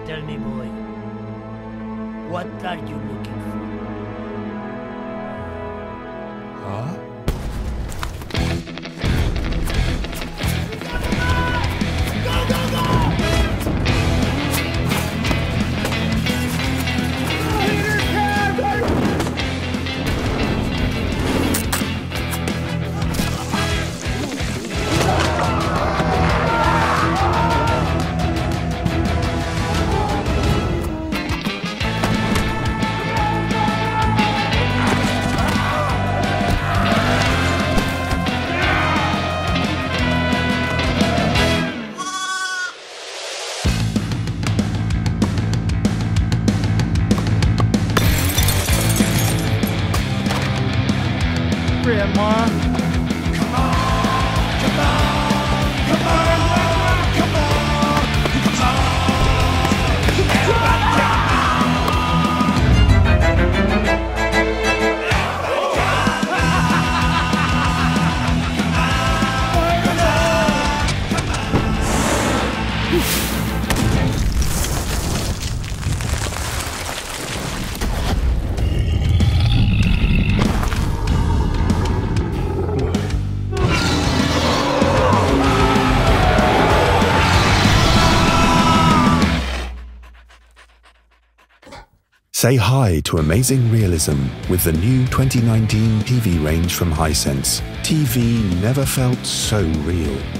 Tell me, boy, what are you looking for? Huh? Grandma. Say hi to amazing realism with the new 2019 TV range from Hisense. TV never felt so real.